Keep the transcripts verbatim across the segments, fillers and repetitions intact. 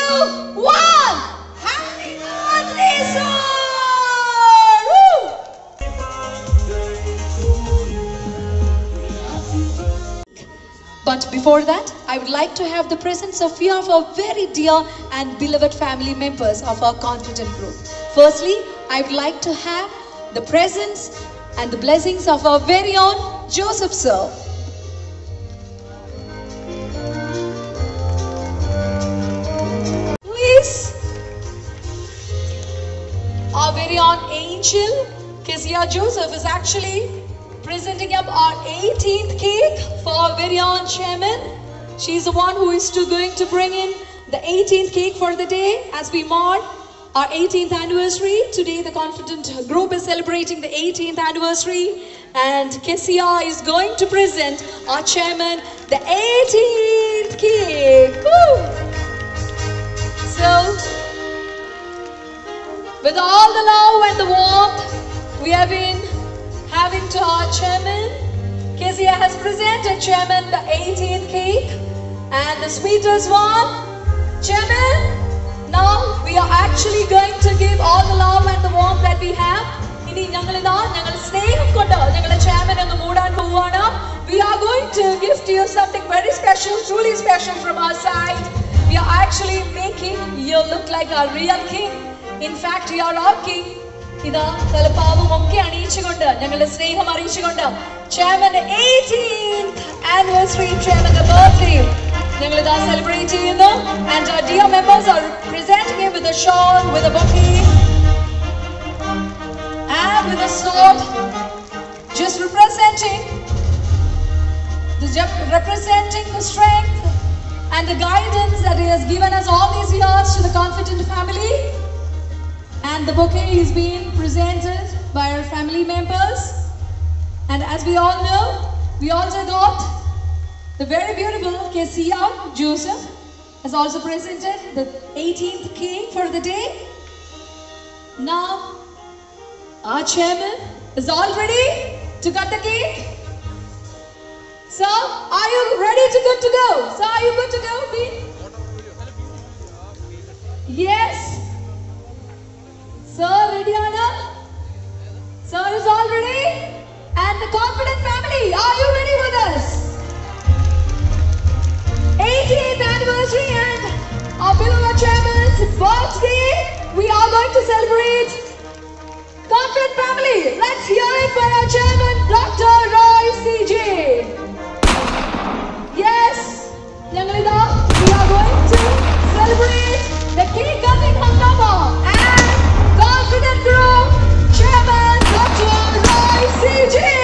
two, one! Happy birthday, sir! Woo! But before that, I would like to have the presence of few of our very dear and beloved family members of our Confident group. Firstly, I would like to have the presence and the blessings of our very own Joseph sir. Please, our very own angel, Kezia Joseph, is actually presenting up our eighteenth cake for our very own chairman. She's the one who is to going to bring in the eighteenth cake for the day as we mark our eighteenth anniversary. Today the Confident group is celebrating the eighteenth anniversary, and Kezia is going to present our chairman the eighteenth cake. Woo! So, with all the love and the warmth we have been having to our chairman, Kezia has presented chairman the eighteenth cake, and the sweetest one, chairman. Now we are actually going to give all the love and the warmth that we have. We are going to give to you something very special, truly special from our side. We are actually making you look like a real king. In fact, you are our king. Ida Talapavu Monkey and Ichigonda, Nangal Sneham Arichigonda, Chairman eighteenth anniversary, Chairman the birthday. Nangalada celebrating, you know, and our dear members are presenting him with a shawl, with a bouquet, and with a sword, just representing the representing the strength and the guidance that he has given us all these years to the Confident family. And the bouquet is being presented by our family members. And as we all know, we also got the very beautiful Kezia Joseph has also presented the eighteenth cake for the day. Now, our chairman is all ready to cut the cake. So, are you ready to good to go? So, are you good to go, Pete? Yes. Sir, ready, Anna? Sir is all ready? And the Confident family, are you ready with us? eighteenth anniversary and our beloved chairman's birthday, we are going to celebrate. Confident family, let's hear it for our chairman, Doctor Roy C J. Yes, Yangalida, we are going to celebrate the cake cutting hangama and Confident Group Chairman Doctor Roy C J.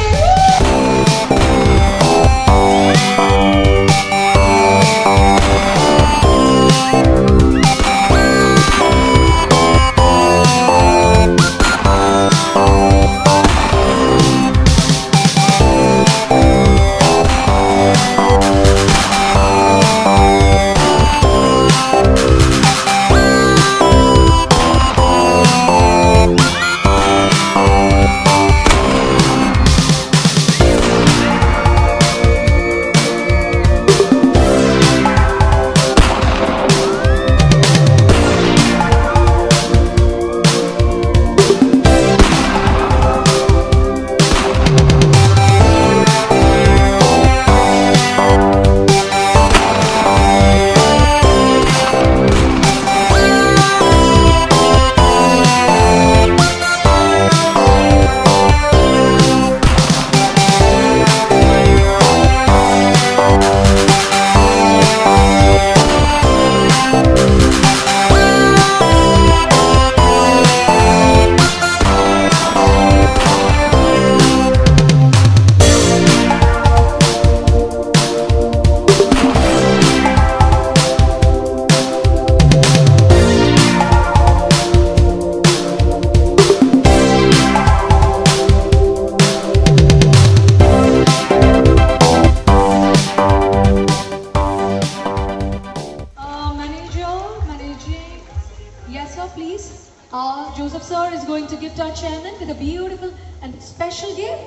Joseph sir is going to gift our chairman with a beautiful and special gift.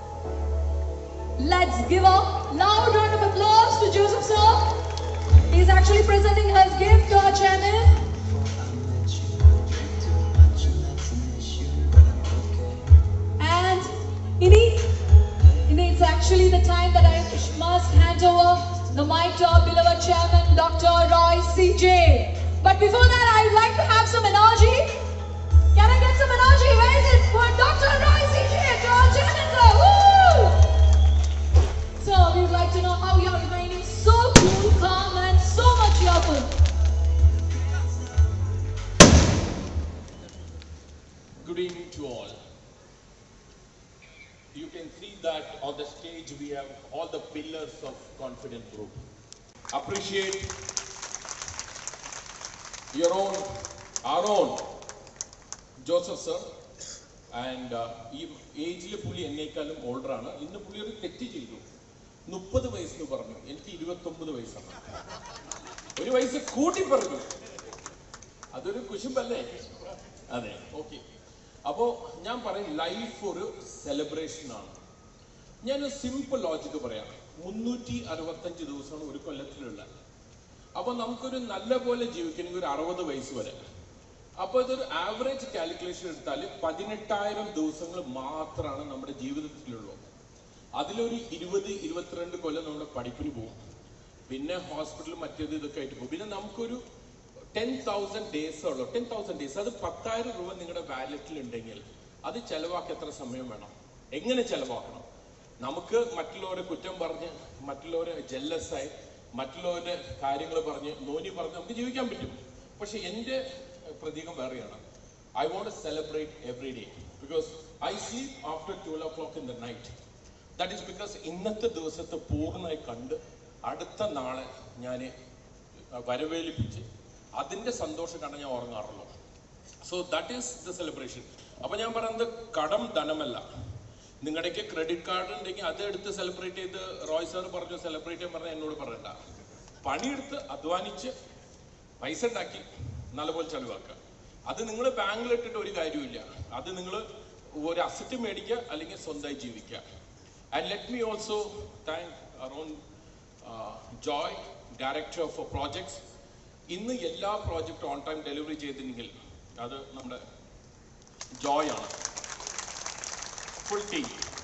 Let's give a loud round of applause to Joseph sir. He's actually presenting his gift to our chairman. And Ini, Ini, it's actually the time that I must hand over the mic to our beloved chairman, Doctor Roy C J. But before that, I'd like to have some energy. Can I get some energy? Where is it for Doctor Roy C J, to our chairman, sir? Woo! So we'd like to know how you're remaining so cool, calm, and so much cheerful. Good evening to all. You can see that on the stage we have all the pillars of Confident Group. Appreciate your own, our own, Joseph sir, and ഈ ഏജിൽ പുള്ളി എന്നേക്കാളും ഓൾഡറാണ്. ഇന്ന് പുള്ളി ഒരു തെറ്റ് ചെയ്തു. മുപ്പത് വയസ്സെന്ന് പറഞ്ഞു, എനിക്ക് ഇരുപത്തൊമ്പത് വയസ്സാണ്. ഒരു വയസ്സ് കൂട്ടി പറഞ്ഞു. അതൊരു കുശുമ്പല്ലേ? അതെ, ഓക്കെ. അപ്പോൾ ഞാൻ പറയും, ലൈഫ് ഒരു സെലിബ്രേഷൻ ആണ്. ഞാനൊരു സിമ്പിൾ ലോജിക്ക് പറയാം. മുന്നൂറ്റി അറുപത്തഞ്ച് ദിവസമാണ് ഒരു കൊല്ലത്തിലുള്ള. അപ്പോൾ നമുക്കൊരു നല്ല പോലെ ജീവിക്കണമെങ്കിൽ ഒരു അറുപത് വയസ്സ് വരെ. അപ്പോൾ ഇതൊരു ആവറേജ് കാൽക്കുലേഷൻ എടുത്താൽ പതിനെട്ടായിരം ദിവസങ്ങൾ മാത്രമാണ് നമ്മുടെ ജീവിതത്തിലുള്ളൂ. അതിലൊരു ഇരുപത് ഇരുപത്തിരണ്ട് കൊല്ലം നമ്മുടെ പഠിപ്പിന് പോകും, പിന്നെ ഹോസ്പിറ്റൽ മറ്റേത് ഇതൊക്കെ ആയിട്ട് പോകും. പിന്നെ നമുക്കൊരു ടെൻ തൗസൻഡ് ഡേയ്സ് ഉള്ളൂ. ടെൻ തൗസൻഡ് ഡേയ്സ് അത് പത്തായിരം രൂപ നിങ്ങളുടെ വാലറ്റിൽ ഉണ്ടെങ്കിൽ അത് ചെലവാക്കി എത്ര സമയം വേണം, എങ്ങനെ ചെലവാക്കണം? നമുക്ക് മറ്റുള്ളവരെ കുറ്റം പറഞ്ഞ്, മറ്റുള്ളവരെ ജെല്ലസായി, മറ്റുള്ളവരുടെ കാര്യങ്ങൾ പറഞ്ഞ്, നോനി പറഞ്ഞ് നമുക്ക് ജീവിക്കാൻ പറ്റും. പക്ഷെ എൻ്റെ പ്രതീകം വേറെയാണ്. I want to celebrate every day because I sleep after twelve o'clock in the night. That is because ഇന്നത്തെ ദിവസത്തെ പൂർണ്ണമായി കണ്ട് അടുത്ത നാളെ ഞാൻ വരവേൽപ്പിച്ച് അതിൻ്റെ സന്തോഷം കണ്ട ഞാൻ ഉറങ്ങാറുള്ളൂ. So that is the celebration. അപ്പം ഞാൻ പറയുന്നത് കടം ധനമല്ല. നിങ്ങളുടെയൊക്കെ ക്രെഡിറ്റ് കാർഡ് ഉണ്ടെങ്കിൽ അതെടുത്ത് സെലിബ്രേറ്റ് ചെയ്ത് റോയ് സാർ പറഞ്ഞു സെലിബ്രേറ്റ് ചെയ്യാൻ പറഞ്ഞാൽ എന്നോട് പറയണ്ട. പണിയെടുത്ത് അധ്വാനിച്ച് പൈസ ഉണ്ടാക്കി നല്ലപോലെ ചെലവാക്കുക. അത് നിങ്ങൾ ബാങ്കിലിട്ടിട്ട് ഒരു കാര്യമില്ല. അത് നിങ്ങൾ ഒരു അസറ്റ് മേടിക്കുക അല്ലെങ്കിൽ സ്വന്തമായി ജീവിക്കുക. And let me also thank our own Joy, director of projects. ഇന്ന് എല്ലാ പ്രോജക്റ്റും ഓൺ ടൈം ഡെലിവറി ചെയ്തിട്ടുണ്ടെങ്കിൽ അത് നമ്മുടെ ജോയ് ആണ്, ഫുൾ ടീം.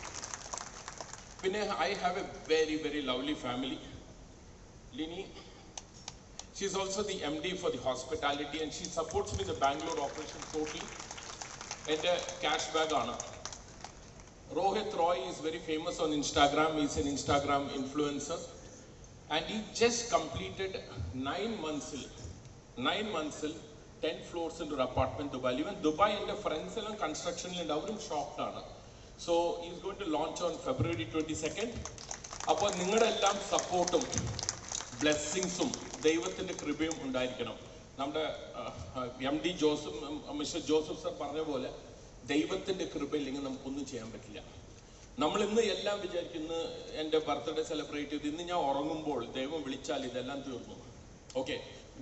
പിന്നെ I have a very very lovely family. Lini, she is also the M D for the hospitality and she supports me in the Bangalore operation totally. And a cash bag ana. Rohit Roy is very famous on Instagram. He is an Instagram influencer. And he just completed nine months, nine months, ten floors into an apartment in Dubai. Even Dubai and the friends and construction and avrum shocked ana. So he is going to launch on February twenty-second. Appo ningade ellam supportum ബ്ലെസ്സിങ്സും ദൈവത്തിൻ്റെ കൃപയും ഉണ്ടായിരിക്കണം. നമ്മുടെ M D Joseph mister Joseph sir പറഞ്ഞ പോലെ ദൈവത്തിൻ്റെ കൃപയില്ലെങ്കിൽ നമുക്കൊന്നും ചെയ്യാൻ പറ്റില്ല. നമ്മൾ ഇന്ന് എല്ലാം വിചാരിക്കുന്നു എൻ്റെ ബർത്ത്ഡേ സെലിബ്രേറ്റ് ചെയ്ത് ഇന്ന് ഞാൻ ഉറങ്ങുമ്പോൾ ദൈവം വിളിച്ചാൽ ഇതെല്ലാം തീർന്നു. Okay,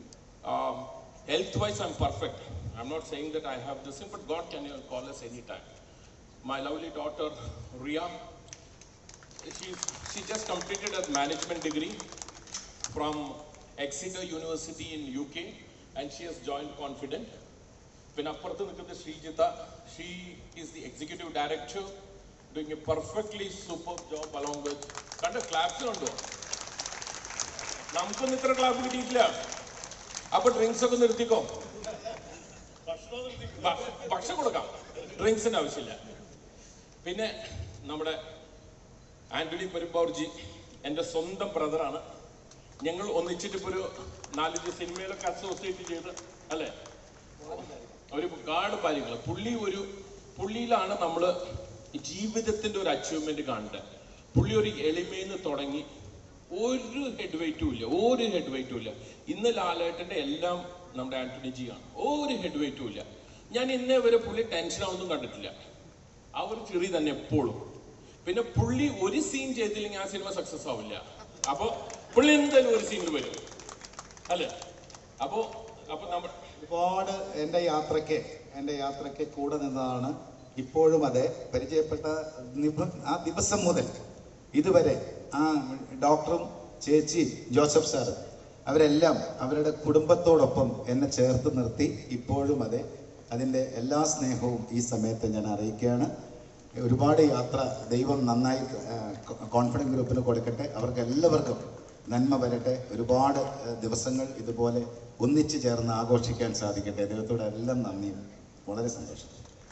health wise I'm perfect. I'm not saying that I have this, but God can call us any time. My lovely daughter Ria, she she just completed her management degree from Exeter University in U K and she has joined Confident. Then apparthu nikkunna Srijita, she is the executive director doing a perfectly superb job along with kanda claps undo. Namukku itra clap kittilla. Appo drinks okku nirthikko. ഭക്ഷണം കൊടുക്കാം, ഡ്രിങ്ക്സിന് ആവശ്യമില്ല. പിന്നെ നമ്മുടെ ആന്റണി പെരുമ്പാവൂർജി എൻ്റെ സ്വന്തം ബ്രദറാണ്. ഞങ്ങൾ ഒന്നിച്ചിട്ടിപ്പോൾ ഒരു നാലഞ്ച് സിനിമയിലൊക്കെ അസോസിയേറ്റ് ചെയ്ത് അല്ലേ, ഒരുപാട് കാര്യങ്ങൾ. പുള്ളി ഒരു പുള്ളിയിലാണ് നമ്മൾ ജീവിതത്തിൻ്റെ ഒരു അച്ചീവ്മെൻറ്റ് കാണേണ്ടത്. പുള്ളി ഒരു എളിമയിൽ നിന്ന് തുടങ്ങി ഒരു ഹെഡ് വെയിറ്റും ഇല്ല, ഒരു ഹെഡ് വെയിറ്റും ഇല്ല. ഇന്ന് ലാലേട്ടൻ്റെ എല്ലാം നമ്മുടെ ആന്റണി ജി ആണ്, ഒരു ഹെഡ് വെയിറ്റും ഇല്ല. ഞാൻ ഇന്നേ വരെ പുള്ളി ടെൻഷനാവൊന്നും കണ്ടിട്ടില്ല. ആ ഒരു ചിറി തന്നെ എപ്പോഴും. പിന്നെ പുള്ളി ഒരു സീൻ ചെയ്തില്ലെങ്കിൽ ആ സിനിമ സക്സസ് ആവില്ല. അപ്പോൾ പുള്ളി എന്തായാലും ഒരു സീനിൽ വരും അല്ലേ. അപ്പോൾ അപ്പോൾ നമ്മൾ ഒരുപാട് എൻ്റെ യാത്രയ്ക്ക് എൻ്റെ യാത്രയ്ക്ക് കൂടെ നിന്നതാണ്. ഇപ്പോഴും അതെ, പരിചയപ്പെട്ട ആ ദിവസം മുതൽ ഇതുവരെ ആ ഡോക്ടറും ചേച്ചി ജോസഫ് സാറ് അവരെല്ലാം അവരുടെ കുടുംബത്തോടൊപ്പം എന്നെ ചേർത്ത് നിർത്തി. ഇപ്പോഴും അതെ, അതിൻ്റെ എല്ലാ സ്നേഹവും ഈ സമയത്ത് ഞാൻ അറിയിക്കുകയാണ്. ഒരുപാട് യാത്ര ദൈവം നന്നായി കോൺഫിഡൻസ് ഗ്രൂപ്പിന് കൊടുക്കട്ടെ. അവർക്ക് എല്ലാവർക്കും നന്മ വരട്ടെ. ഒരുപാട് ദിവസങ്ങൾ ഇതുപോലെ ഒന്നിച്ചു ചേർന്ന് ആഘോഷിക്കാൻ സാധിക്കട്ടെ. ദൈവത്തോട് എല്ലാം നന്ദിയും. വളരെ സന്തോഷം.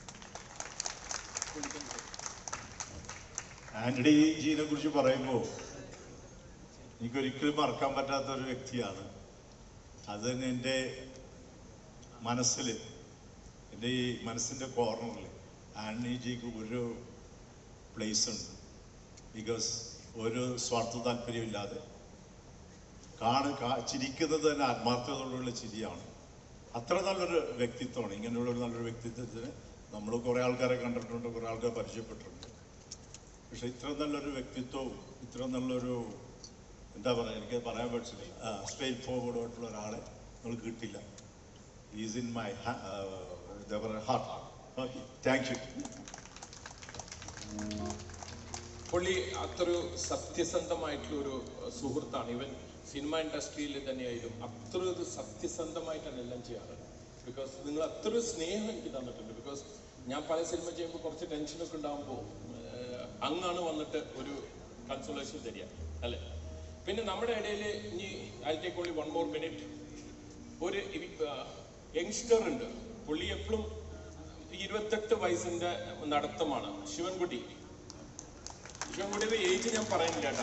ആന്റണി ജീനെ കുറിച്ച് പറയുമ്പോൾ എനിക്കൊരിക്കലും മറക്കാൻ പറ്റാത്ത ഒരു വ്യക്തിയാണ്. അത് തന്നെ എൻ്റെ മനസ്സിൽ, എൻ്റെ ഈ മനസ്സിൻ്റെ കോർണറിൽ ആന്റണി ജിക്ക് ഒരു പ്ലേസ് ഉണ്ട്. ബിക്കോസ് ഒരു സ്വാർത്ഥ താല്പര്യമില്ലാതെ കാണു കാ ചിരിക്കുന്നത് തന്നെ ആത്മാർത്ഥതയോടുള്ള ചിരിയാണ്. അത്ര നല്ലൊരു വ്യക്തിത്വമാണ്. ഇങ്ങനെയുള്ള ഒരു നല്ലൊരു വ്യക്തിത്വത്തിന് നമ്മൾ കുറേ ആൾക്കാരെ കണ്ടിട്ടുണ്ട്, കുറേ ആൾക്കാരെ പരിചയപ്പെട്ടിട്ടുണ്ട്. പക്ഷെ ഇത്ര നല്ലൊരു വ്യക്തിത്വവും ഇത്ര നല്ലൊരു എന്താ പറയുക, എനിക്ക് പറയാൻ പറ്റില്ല, സ്ട്രെയിറ്റ് ഫോർവേഡ് ആയിട്ടുള്ള ഒരാളെ നമുക്ക് കിട്ടില്ല. ഈസ് ഇൻ മൈ എന്താ പറയുക ഹാർട്ട്. Okay, thank you. പുള്ളി അത്രയൊരു സത്യസന്ധമായിട്ടുള്ളൊരു സുഹൃത്താണ്. ഇവൻ സിനിമ ഇൻഡസ്ട്രിയിൽ തന്നെയായാലും അത്രയൊരു സത്യസന്ധമായിട്ടാണ് എല്ലാം ചെയ്യാറ്. ബിക്കോസ് നിങ്ങൾ അത്രയൊരു സ്നേഹം എനിക്ക് തന്നിട്ടുണ്ട്. ബിക്കോസ് ഞാൻ പല സിനിമ ചെയ്യുമ്പോൾ കുറച്ച് ടെൻഷനൊക്കെ ഉണ്ടാകുമ്പോൾ അങ്ങാണ് വന്നിട്ട് ഒരു കൺസോളേഷൻ തരിക അല്ലേ. പിന്നെ നമ്മുടെ ഇടയിൽ ഇനി I take only one more minute. ഒരു യങ്സ്റ്റർ ഉണ്ട്, പുള്ളി എപ്പോഴും ഇരുപത്തെട്ട് വയസ്സിൻ്റെ നടത്തമാണ്. ശിവൻകുട്ടി. ശിവൻകുട്ടിയുടെ ഏജ് ഞാൻ പറയുന്നില്ല കേട്ടാ.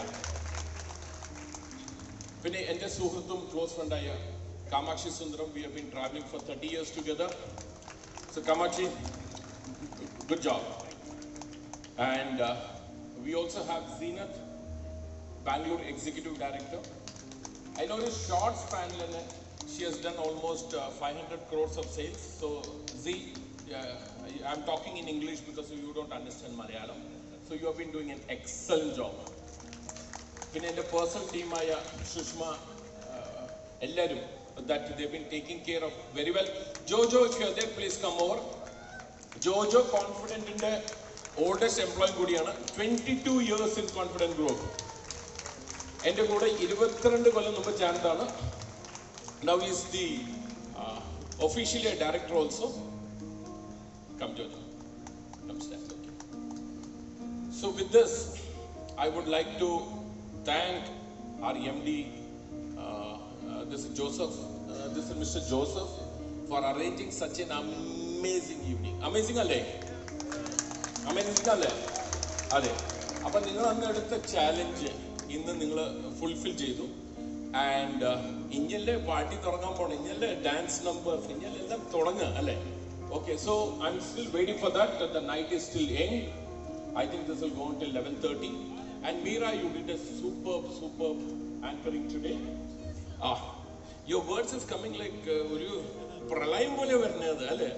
പിന്നെ എൻ്റെ സുഹൃത്തും ക്ലോസ് ഫ്രണ്ടായ Kamakshi Sundaram. We have been travelling for thirty years together. So Kamakshi, good job. And uh, we also have Zeenath, Bangalore Executive Director. I know in a short span, she has done almost uh, five hundred crores of sales. So Z, uh, I'm talking in English because you don't understand Malayalam. So you have been doing an excellent job. In the personal team, Aya, Shushma, Ellarum, that they've been taking care of very well. Jojo, if you're there, please come over. Jojo, confident in the oldest employee കൂടിയാണ്. twenty-two years in Confident Group. എൻ്റെ കൂടെ ഇരുപത്തിരണ്ട് കൊല്ലം മുമ്പ് ചേർന്നതാണ്. Now he is the uh, officially a director also. Come Jojo. Come stand. Okay. So with this, I would like to thank our M D, uh, uh, this is Joseph, uh, this is Mister Joseph, for arranging such an amazing evening. Amazing അല്ലേ? Amazing അല്ലേ? അതെ. അപ്പം നിങ്ങൾ അന്ന് എടുത്ത challenge ഇന്ന് നിങ്ങൾ fulfil ചെയ്തു. ആൻഡ് ഇഞ്ഞല്ലേ പാർട്ടി തുടങ്ങാൻ പോകണം, ഇഞ്ഞല്ലേ ഡാൻസ് നമ്പേഴ്സ്, ഇഞ്ഞെല്ലാം തുടങ്ങുക അല്ലേ? Okay, so I'm still waiting for that. The night is still young. I think this will go until eleven thirty. And Meera, you did a superb, superb anchoring today. Ah, your words is coming like ഒരു പ്രളയം പോലെ വരുന്നത് അല്ലേ?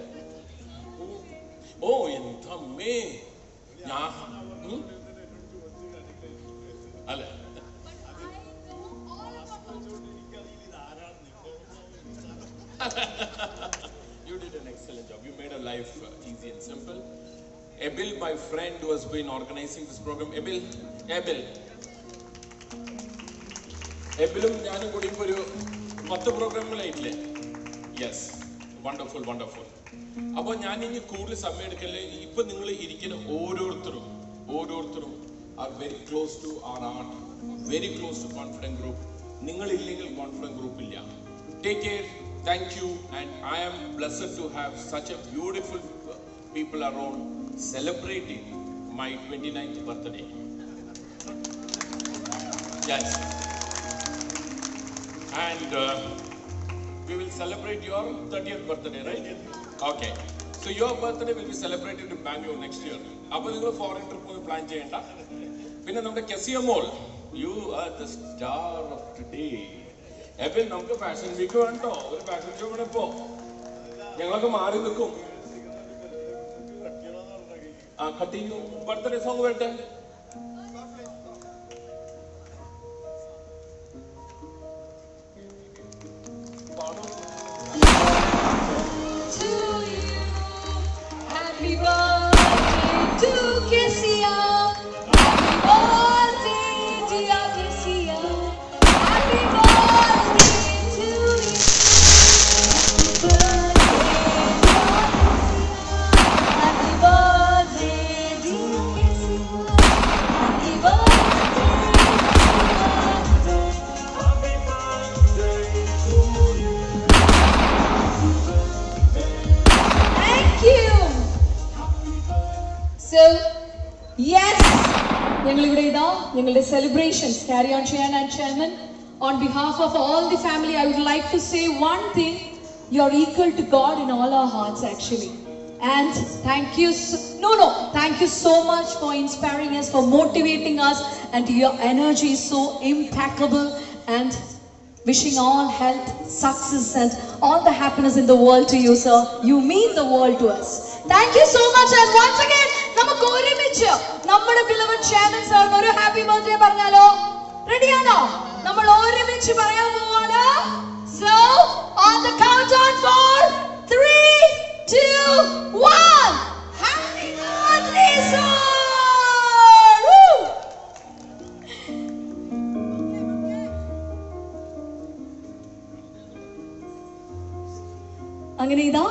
ഓ എന്തമ്മേ ഞാ അല്ലേ? You did an excellent job. You made a life uh, easy and simple. Ebil, my friend who has been organizing this program. Ebil, Ebil. Ebilum ഞാനും കൂടി ഇപ്പോൾ ഒരു പത്ത് പ്രോഗ്രാമിലായിട്ടില്ലേ? Yes, wonderful wonderful. അപ്പോൾ ഞാൻ ഇനി കൂടുതൽ സമയം എടുക്കല്ലേ. ഇപ്പം നിങ്ങൾ ഇരിക്കുന്ന ഓരോരുത്തരും ഓരോരുത്തരും are very close to our heart, very close to Confident Group. നിങ്ങളില്ലെങ്കിൽ കോൺഫിഡൻറ്റ് ഗ്രൂപ്പ് ഇല്ല. Take care. Thank you. And I am blessed to have such a beautiful people around celebrating my twenty-ninth birthday. Yes. And uh, we will celebrate your thirtieth birthday, right? Okay. So your birthday will be celebrated in Bangalore next year. Appo ningal foreign trip poi plan cheyanda. Pinne nammade Kessia Mall, you are the star of today. Ebil namukku fashion week vanto, oru fashion show vane po. Njangalokku maari nikkum. ആ cutting birthday song വേണ്ടേ? Happy birthday to Kessia. Happy birthday dear Kessia. Happy birthday ഞങ്ങൾ ഇവിടെ ഇതാ ഞങ്ങളുടെ celebrations carry on ചെയ്യാൻ and chairman on behalf of all the family I would like to say one thing. You're equal to God in all our hearts actually. And thank you so, no no thank you so much for inspiring us, for motivating us, and your energy is so impeccable, and wishing all health, success and all the happiness in the world to you, sir. You mean the world to us. Thank you so much. And once again നമുക്ക് ഒരുമിച്ച് നമ്മുടെ beloved chairman sir ഒരു happy birthday പറഞ്ഞാലോ? Ready ആണോ? നമ്മൾ ഒരുമിച്ച് പറയാൻ പോവാണ്. So on the countdown for three, two, one. Happy birthday, sir! Woo! അങ്ങനെ ഇതാ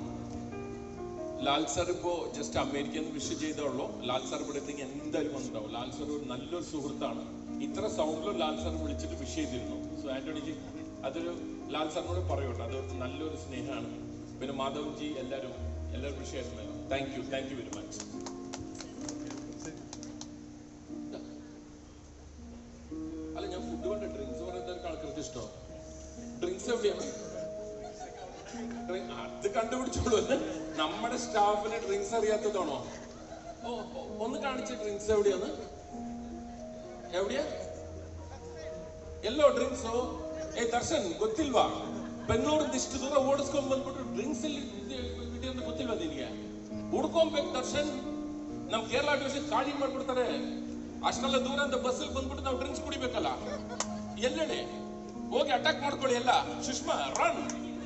ലാൽ സാർ ഇപ്പോ ജസ്റ്റ് അമേരിക്കൻ വിഷ് ചെയ്തോളൂ. ലാൽ സാർ ഇവിടെ എത്തിക്ക് എന്തായാലും വന്നിട്ടുണ്ടാവും. ലാൽ സാർ ഒരു നല്ലൊരു സുഹൃത്താണ്. ഇത്ര സൗണ്ടിലും ലാൽ സാർ വിളിച്ചിട്ട് വിഷ് ചെയ്തിരുന്നു. സോ ആന്റണിജി അതൊരു ലാൽ സാറിനോട് പറയൂട്ടോ, അത് നല്ലൊരു സ്നേഹമാണ്. പിന്നെ മാധവൻജി എല്ലാവരും എല്ലാവരും വിഷ് ചെയ്യുന്നല്ലോ. Thank you thank you very much. അല്ല ഞാൻ ഫുഡ് കൊണ്ട് ഡ്രിങ്ക്സ് പറയുന്ന ആൾക്കാർക്ക് ഇഷ്ടമാണ്. ഡ്രിങ്ക്സ് എവിടെയാണ്? അത് കണ്ടുപിടിച്ചോളൂ. നമ്മുടെ സ്റ്റാഫിന് ഡ്രിങ്ക്സ് അറിയാത്തതാണോ? ഓ ഒന്ന് കാണിച്ച ഡ്രിങ്ക്സ് എവിടെയാന്ന്? ಎವಡಿಯಾ ಎಲ್ಲೋ ಡ್ರಿಂಕ್ಸ್ ಏ ದರ್ಶನ್ ಗೊತ್ತಿಲ್ವಾ? ಬೆಂಗಳೂರಿಂದ ಇಷ್ಟು ದೂರ ಓಡಿಸ್ಕೊಂಡ್ ಬಂದ್ಬಿಟ್ಟು ಡ್ರಿಂಕ್ಸ್ ಅಲ್ಲಿ ವಿಡಿಯೋ ಅಂತ ಗೊತ್ತಿಲ್ವಾ ನಿನಗೆ? ಹುಡ್ಕೊಬೇಕು ದರ್ಶನ್. ನಮ್ ಕೇರಳ ಡಿವಿಷನ್ ಖಾಲಿ ಮಾಡ್ಬಿಡ್ತಾರೆ. ಅಷ್ಟೆಲ್ಲ ದೂರ ಅಂತ ಬಸ್ಸಲ್ಲಿ ಬಂದ್ಬಿಟ್ಟು ನಾವು ಡ್ರಿಂಕ್ಸ್ ಕುಡಿಬೇಕಲ್ಲ. ಎಲ್ಲೆಡೆ ಹೋಗಿ ಅಟ್ಯಾಕ್ ಮಾಡ್ಕೊಳ್ಳಿ ಎಲ್ಲ. ಸುಷ್ಮಾ ರನ್.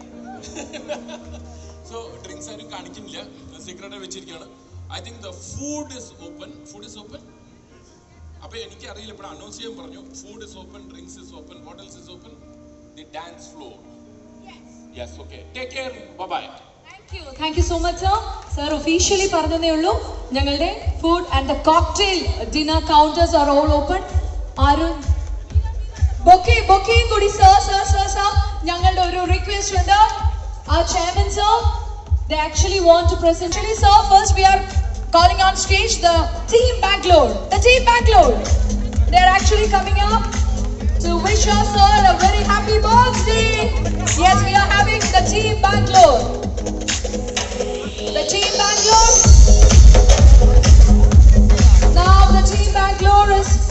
സോ ഡ്രിങ്ക്സ് ആരും കാണിക്കുന്നില്ല, സീക്രട്ട് വെച്ചിരിക്കുകയാണ്. I think the food is open. Food is open. അപ്പൊ എനിക്ക് അറിയില്ല, ഇപ്പോൾ അനൗൺസ് ചെയ്യാൻ പറഞ്ഞു. Food is open, drinks is open, what else is open? The dance floor. Yes, okay, take care, bye bye. Thank you thank you so much sir. Sir officially പറഞ്ഞതേ ഉള്ളൂ, ഞങ്ങളുടെ food and the cocktail dinner counters are all open. ആരും bouquet ബൊക്കെയും കൂടി sir sir sir sir ഞങ്ങളുടെ ഒരു request ഉണ്ട്. Our chairman sir, they actually want to present. Actually sir, first we are calling on stage the team Bangalore. The team Bangalore. They are actually coming up to wish us sir a very happy birthday. Yes, we are having the team Bangalore. The team Bangalore. Now the team Bangalore is